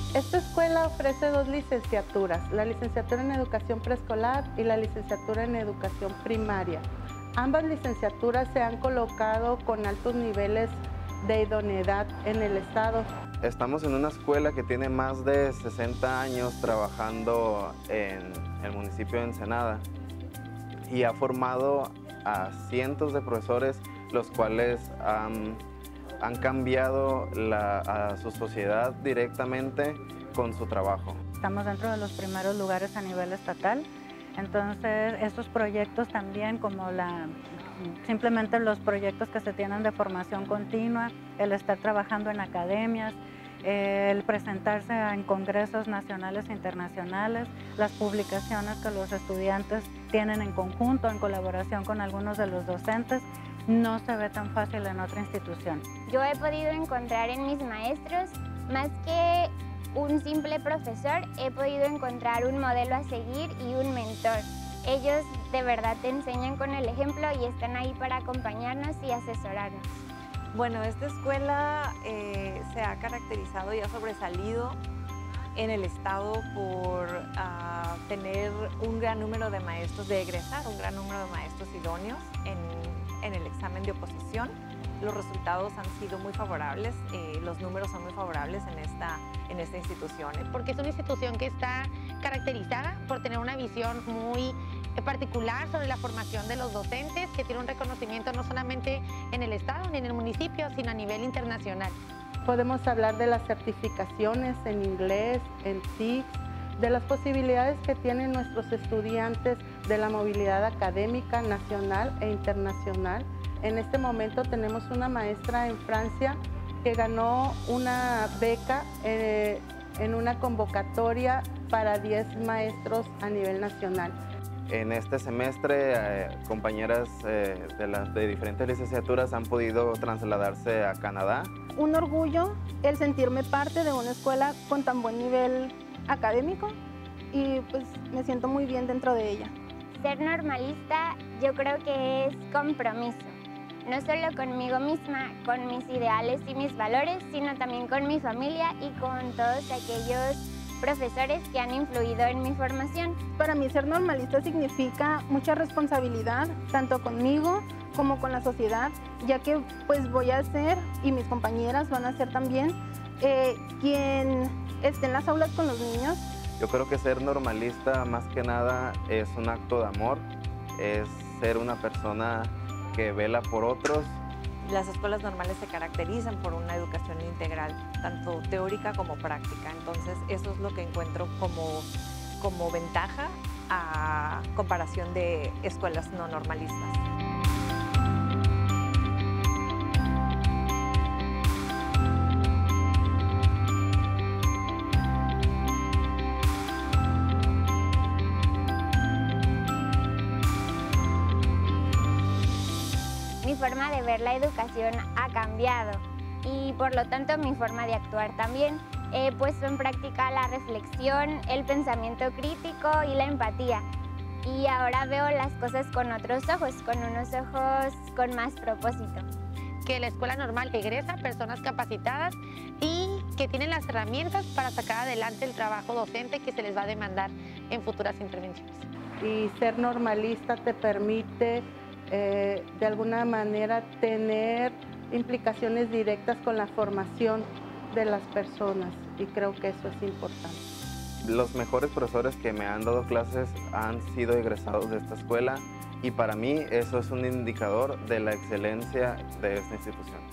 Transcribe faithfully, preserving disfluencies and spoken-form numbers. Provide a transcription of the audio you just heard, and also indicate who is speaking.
Speaker 1: Esta escuela ofrece dos licenciaturas, la licenciatura en educación preescolar y la licenciatura en educación primaria. Ambas licenciaturas se han colocado con altos niveles de idoneidad en el estado.
Speaker 2: Estamos en una escuela que tiene más de sesenta años trabajando en el municipio de Ensenada y ha formado a cientos de profesores, los cuales han, han cambiado la, a su sociedad directamente con su trabajo.
Speaker 3: Estamos dentro de los primeros lugares a nivel estatal, entonces estos proyectos también, como la, simplemente los proyectos que se tienen de formación continua, el estar trabajando en academias, el presentarse en congresos nacionales e internacionales, las publicaciones que los estudiantes tienen en conjunto, en colaboración con algunos de los docentes, no se ve tan fácil en otra institución.
Speaker 4: Yo he podido encontrar en mis maestros, más que un simple profesor, he podido encontrar un modelo a seguir y un mentor. Ellos de verdad te enseñan con el ejemplo y están ahí para acompañarnos y asesorarnos.
Speaker 5: Bueno, esta escuela eh, se ha caracterizado y ha sobresalido en el estado por uh, tener un gran número de maestros de egresar, un gran número de maestros idóneos en, en el examen de oposición. Los resultados han sido muy favorables, eh, los números son muy favorables en esta, en esta institución.
Speaker 6: Porque es una institución que está caracterizada por tener una visión muy particular sobre la formación de los docentes, que tiene un reconocimiento no solamente en el estado ni en el municipio, sino a nivel internacional.
Speaker 1: Podemos hablar de las certificaciones en inglés, en T I C, de las posibilidades que tienen nuestros estudiantes de la movilidad académica nacional e internacional. En este momento tenemos una maestra en Francia que ganó una beca eh, en una convocatoria para diez maestros a nivel nacional.
Speaker 2: En este semestre, eh, compañeras eh, de, las, de diferentes licenciaturas han podido trasladarse a Canadá.
Speaker 7: Un orgullo el sentirme parte de una escuela con tan buen nivel académico y pues me siento muy bien dentro de ella.
Speaker 4: Ser normalista yo creo que es compromiso, no solo conmigo misma, con mis ideales y mis valores, sino también con mi familia y con todos aquellos profesores que han influido en mi formación.
Speaker 7: Para mí ser normalista significa mucha responsabilidad, tanto conmigo como con la sociedad, ya que pues voy a ser, y mis compañeras van a ser también, eh, quien esté en las aulas con los niños.
Speaker 2: Yo creo que ser normalista más que nada es un acto de amor, es ser una persona que vela por otros.
Speaker 5: Las escuelas normales se caracterizan por una educación integral, tanto teórica como práctica. Entonces, eso es lo que encuentro como, como ventaja a comparación de escuelas no normalistas.
Speaker 4: Mi forma de ver la educación ha cambiado y por lo tanto mi forma de actuar también. He puesto en práctica la reflexión, el pensamiento crítico y la empatía. Y ahora veo las cosas con otros ojos, con unos ojos con más propósito.
Speaker 6: Que la escuela normal egresa personas capacitadas y que tienen las herramientas para sacar adelante el trabajo docente que se les va a demandar en futuras intervenciones.
Speaker 1: Y ser normalista te permite Eh, de alguna manera tener implicaciones directas con la formación de las personas y creo que eso es importante.
Speaker 2: Los mejores profesores que me han dado clases han sido egresados de esta escuela y para mí eso es un indicador de la excelencia de esta institución.